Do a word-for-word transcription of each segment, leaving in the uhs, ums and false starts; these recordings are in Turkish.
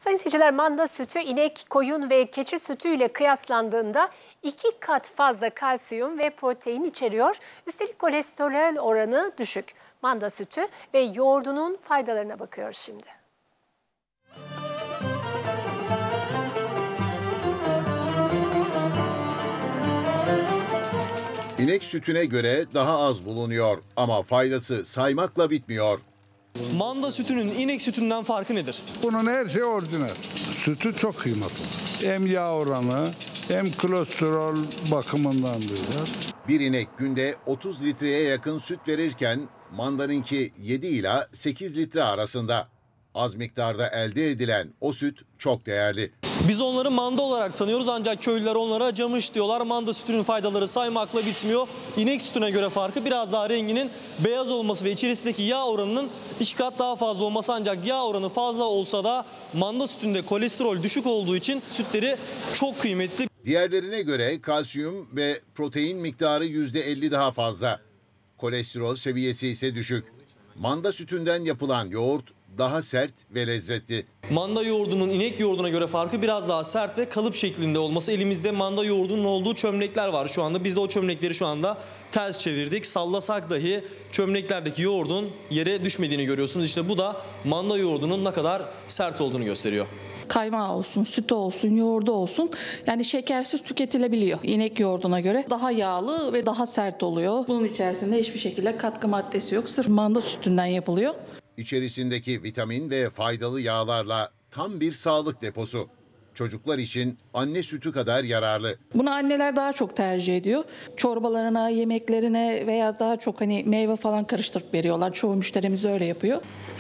Sayın seyirciler, manda sütü inek, koyun ve keçi sütüyle kıyaslandığında iki kat fazla kalsiyum ve protein içeriyor. Üstelik kolesterol oranı düşük. Manda sütü ve yoğurdunun faydalarına bakıyoruz şimdi. İnek sütüne göre daha az bulunuyor ama faydası saymakla bitmiyor. Manda sütünün inek sütünden farkı nedir? Bunun her şeyi orijinal. Sütü çok kıymetli. Hem yağ oranı hem kolesterol bakımından diyorlar. Bir inek günde otuz litreye yakın süt verirken mandanınki yedi ila sekiz litre arasında. Az miktarda elde edilen o süt çok değerli. Biz onları manda olarak tanıyoruz ancak köylüler onlara camış diyorlar. Manda sütünün faydaları saymakla bitmiyor. İnek sütüne göre farkı biraz daha renginin beyaz olması ve içerisindeki yağ oranının iki kat daha fazla olması, ancak yağ oranı fazla olsa da manda sütünde kolesterol düşük olduğu için sütleri çok kıymetli. Diğerlerine göre kalsiyum ve protein miktarı yüzde elli daha fazla. Kolesterol seviyesi ise düşük. Manda sütünden yapılan yoğurt daha sert ve lezzetli. Manda yoğurdunun inek yoğurduna göre farkı biraz daha sert ve kalıp şeklinde olması. Elimizde manda yoğurdunun olduğu çömlekler var şu anda. Biz de o çömlekleri şu anda ters çevirdik. Sallasak dahi çömleklerdeki yoğurdun yere düşmediğini görüyorsunuz. İşte bu da manda yoğurdunun ne kadar sert olduğunu gösteriyor. Kaymağı olsun, sütü olsun, yoğurdu olsun, yani şekersiz tüketilebiliyor. İnek yoğurduna göre daha yağlı ve daha sert oluyor. Bunun içerisinde hiçbir şekilde katkı maddesi yok. Sırf manda sütünden yapılıyor. İçerisindeki vitamin ve faydalı yağlarla tam bir sağlık deposu. Çocuklar için anne sütü kadar yararlı. Bunu anneler daha çok tercih ediyor. Çorbalarına, yemeklerine veya daha çok hani meyve falan karıştırıp veriyorlar. Çoğu müşterimiz öyle yapıyor.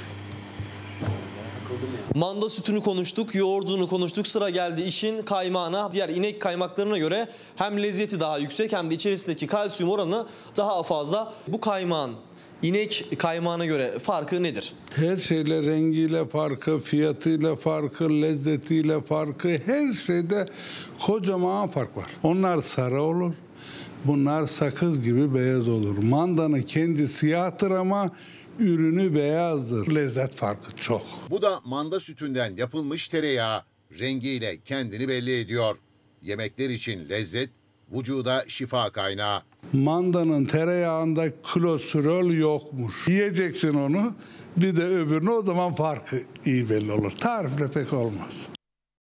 Manda sütünü konuştuk, yoğurdunu konuştuk. Sıra geldi işin kaymağına. Diğer inek kaymaklarına göre hem lezzeti daha yüksek hem de içerisindeki kalsiyum oranı daha fazla. Bu kaymağın İnek kaymağına göre farkı nedir? Her şeyle, rengiyle farkı, fiyatıyla farkı, lezzetiyle farkı, her şeyde kocaman fark var. Onlar sarı olur, bunlar sakız gibi beyaz olur. Mandanın kendi siyahtır ama ürünü beyazdır. Lezzet farkı çok. Bu da manda sütünden yapılmış tereyağı. Rengiyle kendini belli ediyor. Yemekler için lezzet, vücuda şifa kaynağı. Mandanın tereyağında kolesterol yokmuş. Yiyeceksin onu, bir de öbürünü, o zaman farkı iyi belli olur. Tarifle pek olmaz.